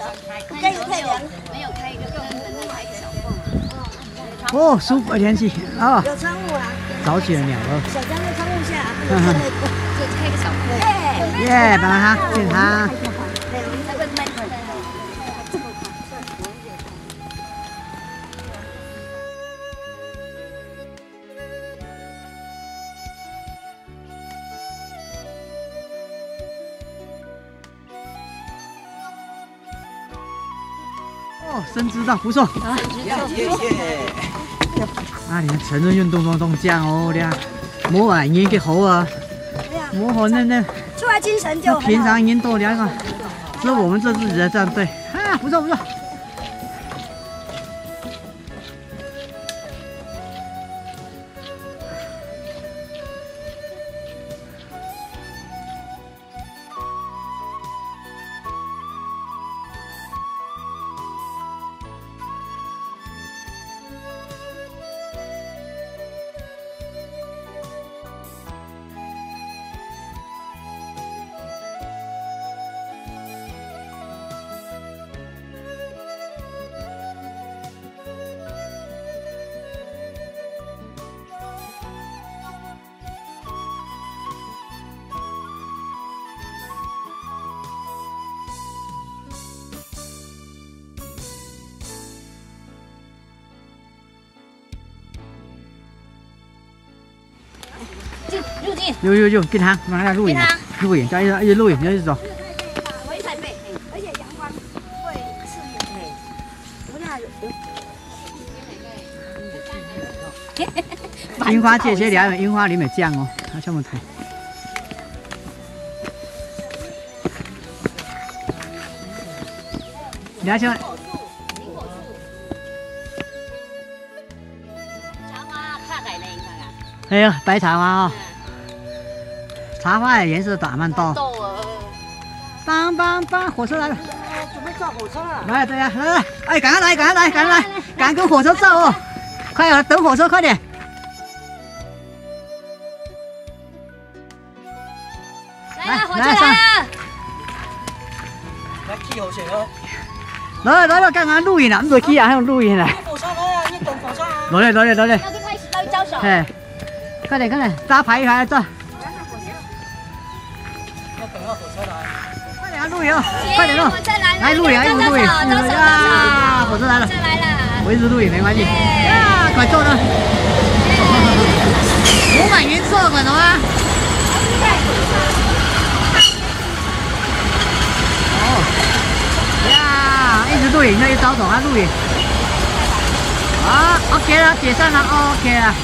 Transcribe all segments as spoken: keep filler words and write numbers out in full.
该有太阳。 没有开一个灯，门开一个小缝。 哦，舒服的天气啊！ 有窗户啊。 早起的鸟儿。 小张在窗户下，不能开太多。 就开一个小缝。 耶，帮他健康。哦，深知道不错。啊， 谢谢。 啊，你们成人运动当中这样哦，俩冇話已經好啊，冇可能呢。 出來精神就。 平常运动两个，只有我们这自己的战队啊，不错不错。 入境， 有有有，跟他马上录影，录影，加一一录影，就一直走。 而且阳光会刺眼。有那有。 樱花这些两樱花里面酱哦，它上面睇。你先。哎呀，白茶花啊、哦！茶花的颜色打蛮多。棒棒棒，火车来了！ 准备坐火车了。 来，对呀、啊，来来，哎，赶快来，赶快来，赶快来，赶快跟火车照哦！快点，等火车，快点！ 来了，火车来了！ 来去后先哦。 来来来，刚刚录影了，唔做去啊，还有录影呢。 火車來啊！你等火車啊！ 來嚟來嚟來嚟！ 要跟他一起到交手。 哎，快點快點，大家排一排，這。 要等到火車來。 快點啊，錄影，快點錄！來錄影，來錄影！啊，火車來了！ 車來了！ 我一直錄影沒關係。呀，快坐啦！五百元坐穩了嗎？哦，呀，一直錄影，就一招手還錄影。好 ，OK 了，解散了 ，OK 了。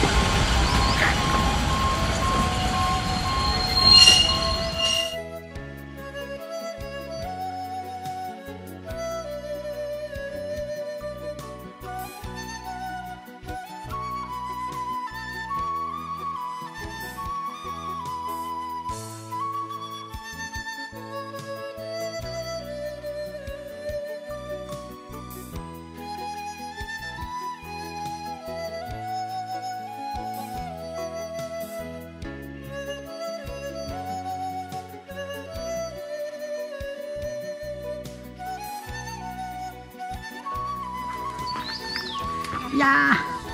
呀！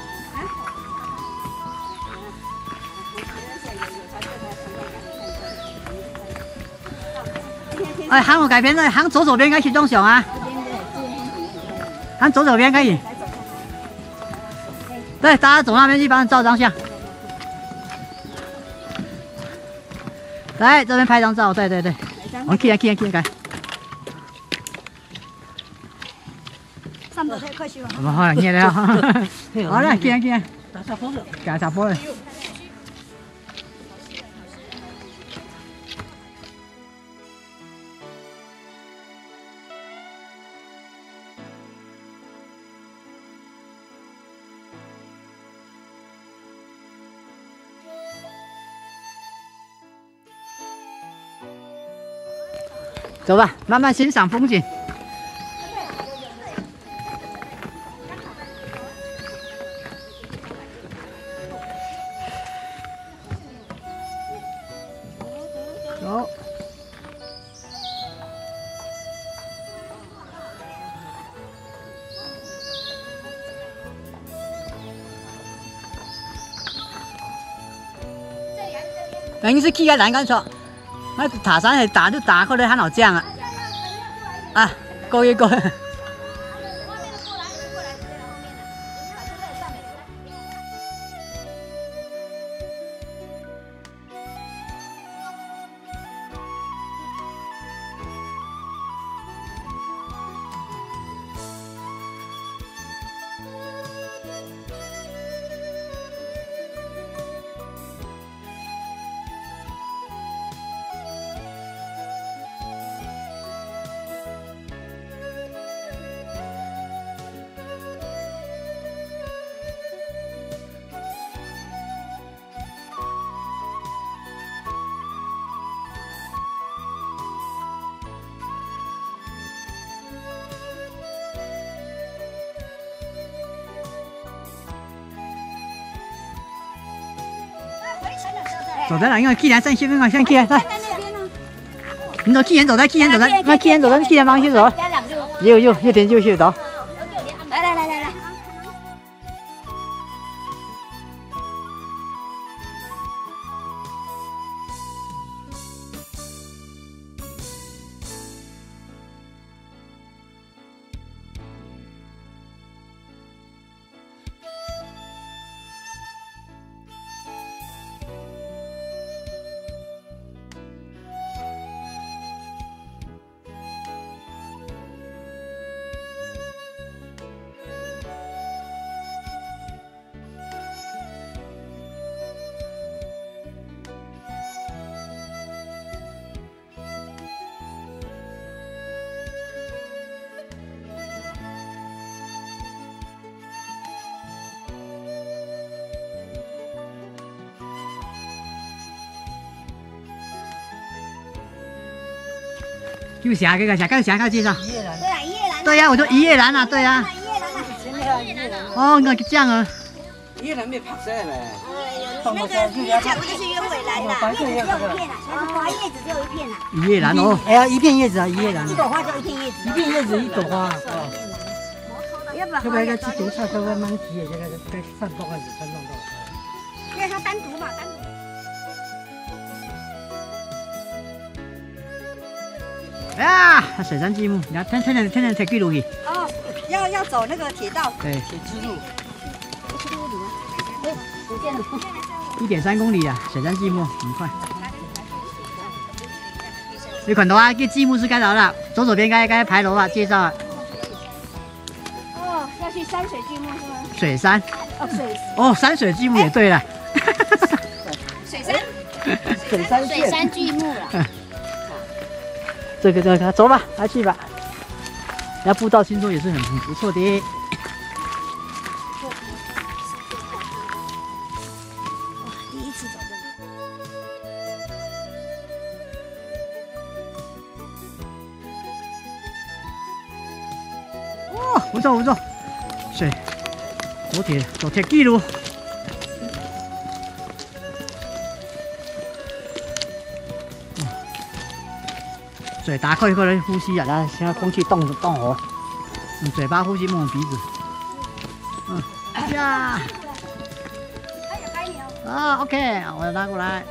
哎，喊我改编的，喊左手边开始装熊啊！喊左手边可以。对，大家走那边去帮你照张相。来这边拍张照，对对对，我们 K 啊 K 啊 K 啊， 三百塊錢。 我們可能熱了，好啦，見啊見啊， 打下風了， 搞啥波嘞？走吧，慢慢欣赏风景。走。 等于是去个栏杆上，那塔山系打就打过来很好这样啊，啊，够一够。走在哪？因为既然站先方向，既然在。你走，既然走在，既然走在，那既然走在，既然方向走。右右右点右去走。 来来来来来。 又下这个下，刚下刚介绍。 一叶兰。 对啊，一叶兰。 对呀，我就一叶兰啊，对呀。 一叶兰啊。 前面还有一叶兰。 哦，那这样啊。 一叶兰没拍摄没？ 那个你讲的就是鸢尾兰啦，叶子只有一片啦，它是花叶子只有一片啦。 一叶兰哦。 哎呀，一片叶子啊，一叶兰。 一朵花就一片叶子。 一片叶子一朵花。 要不然要不然个去警察都慢慢挤，这个在上多开始才弄到。 因为它单独嘛，单独。 啊，水杉积木，你看，天天天天才记录去。 哦，要要走那个铁道。 对， 铁之路。 不见了。 一点三公里啊，水杉积木很快。你看到啊，这积木是干啥的？左手边该该牌楼啊，介绍啊。 哦，要去山水积木是吗？ 水杉。 哦，水。 哦，山水积木也对了。 水杉。 水杉水杉巨木了。 这个这个，走吧，来去吧。那步道听说也是很很不错的。 哇，第一次走这里。 哦，不错不错，水，走铁走铁地路。水打开过来呼吸啊，然后现在空气动动活，用嘴巴呼吸，摸摸鼻子。嗯，呀， 哎呀，该你哦。 啊 ，OK， 我拉过来。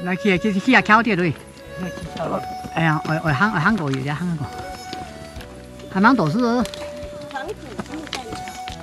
来去去去啊，敲掉对。 那去跳了。 哎呀，我我韩我韩国有的韩国，还蛮多是。 房子住在里头。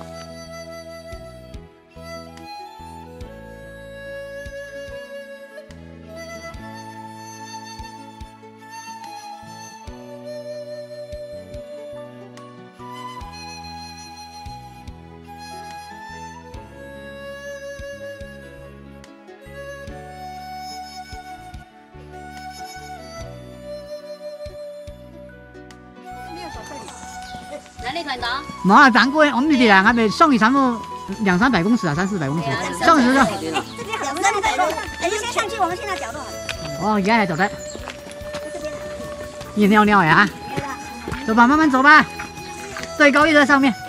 哪里看到？ 冇啊，咱过我们这两还没上去差不多两三百公尺啊，三四百公尺，上去了。 这边两三百多，等一下上去，我们现在角度。 哦，原来走的。你尿尿呀？走吧，慢慢走吧。最高一在上面。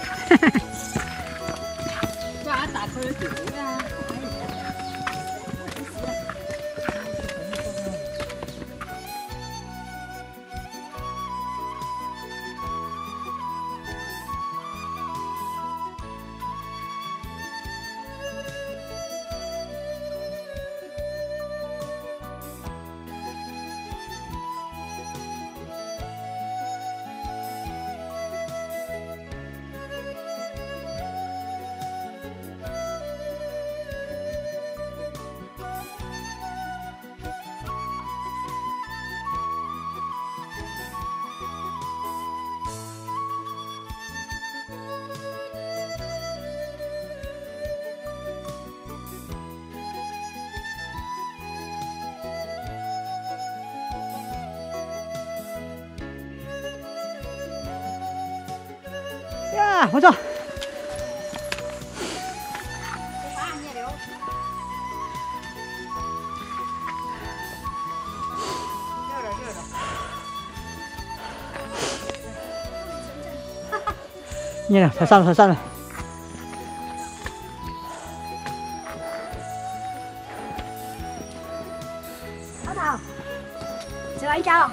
呀，不错。你呢？快上了，快上了。 好好，吃完一家了。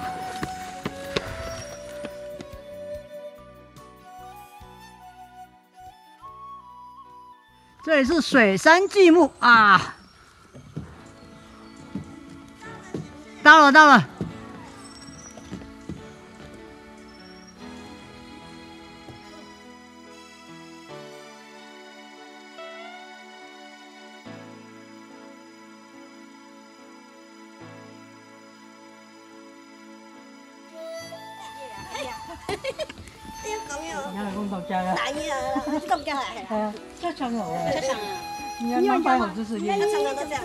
这里是水山巨木啊，到了到了。 點咁樣？ 因為工作家啦。 大嘢啊，咁嘅係。 係啊，出場有啊。 出場啊！ 你要慢慢有知識。 他常常都這樣。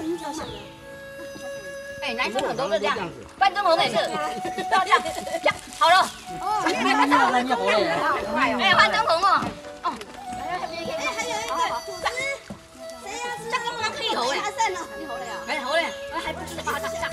哎，男生很多都這樣，半鐘頭也是，都要這樣，這樣好了。哦，快到了，哎，換燈籠哦。哦。哎，還有一個組織，誰呀？這個不能開頭嘞。開頭了呀？開頭嘞，還不知道把它炸。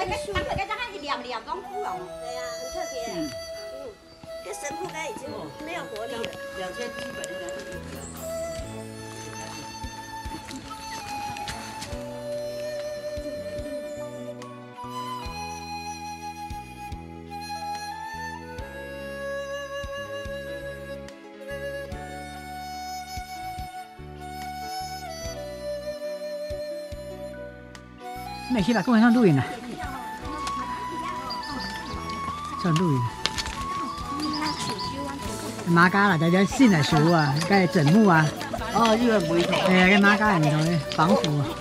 那个树， 咱们该在那里两两装枯哦。 对呀，很特别。嗯，这神铺盖已经没有活力了。 两千七百零两。 没事了，跟我上露营了，上露营。馬家啦，就有仙泥樹啊，梗係整木啊。 哦，呢個梅圖。 係啊，嘅馬家唔同嘅仿佛啊。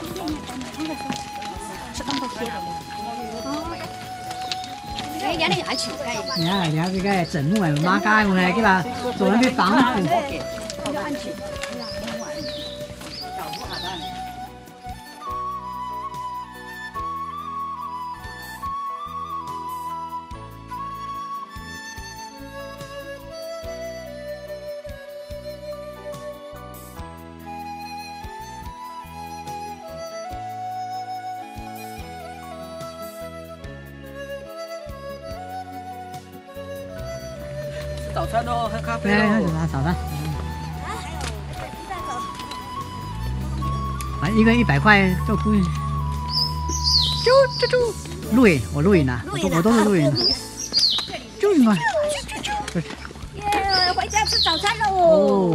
哎，人哋愛樹雞。 你睇，你睇佢嘅整木係馬家用嘅，佢話做緊啲仿佛。 要安全。 早餐哦，喝咖啡對， 哦。 早餐早餐。 啊，還有雞蛋糕。 反正一個人一百塊就不。啾啾啾！露營，我露營啊，我都我都是露營。啾什麼？ 耶，回家吃早餐喽。 哦。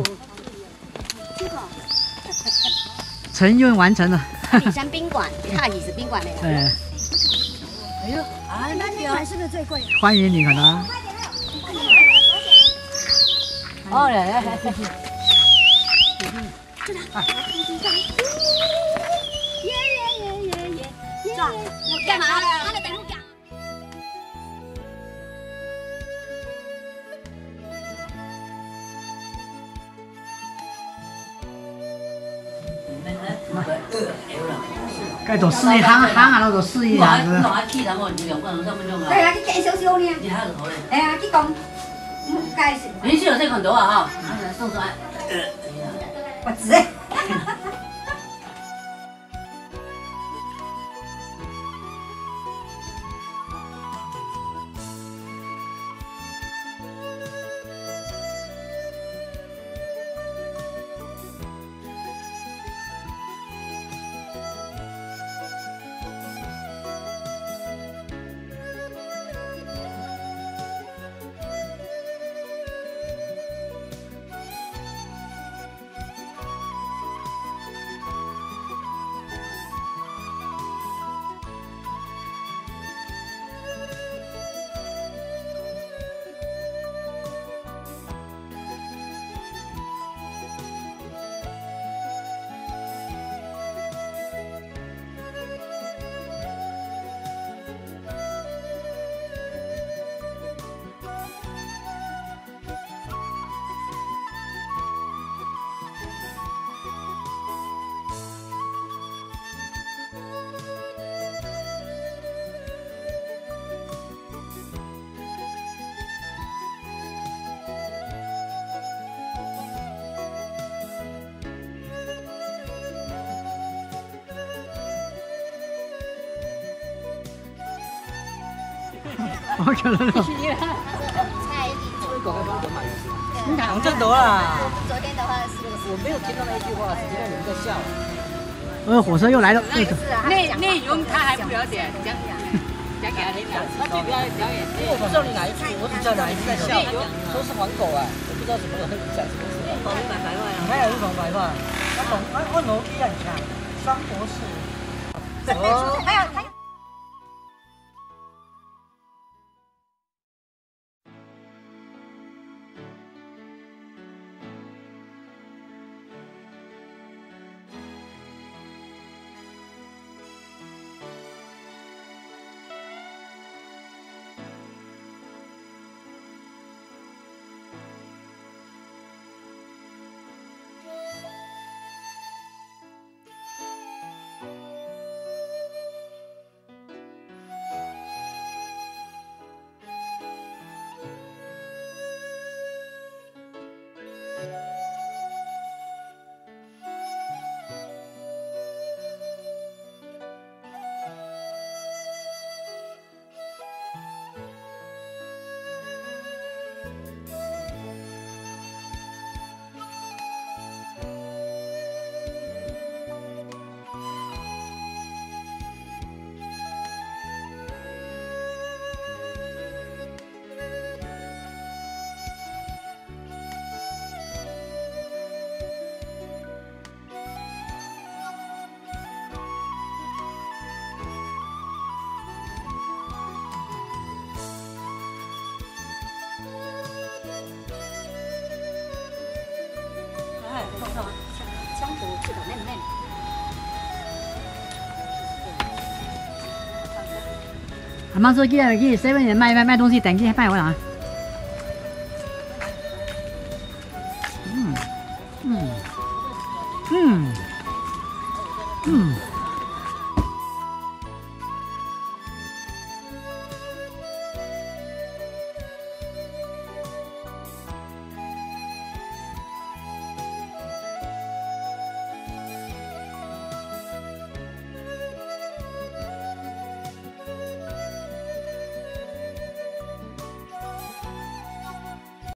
成任完成了。 阿里山賓館，塔里是賓館沒有？ 哎。 哎呦，啊， 那那款是不是最貴？ 歡迎你可能。 哦，來來來， 耶耶耶耶耶！ 撞，幹嘛？他的等路講。 該做四億，行行下都做四億啊！ 攞下 key 等我兩分鐘三分鐘啊。 對啊，你計少少呢？ 你喺度討論。 哎呀，你講，唔該是。 你是有這個很多啊哈，送出來。 我知。 好可能哦。 蔡依林。 講真到啦。 昨天的話是我沒有聽到那一句話，只聽到有人在笑。 呃，火車又來了。 內內容他還不了解，講講給他聽了。他去表演表演， 因為我不知道你哪一句，我只知道哪一句在笑。說是黃狗啊，我不知道什麼人講什麼事。黃白白話啊，還有一種白話，我懂，我我腦力很強，雙博士。哦。 還有還有。 枪枪头这个嫩嫩。 阿妈说去去 seven 卖卖卖东西，等去卖完啊。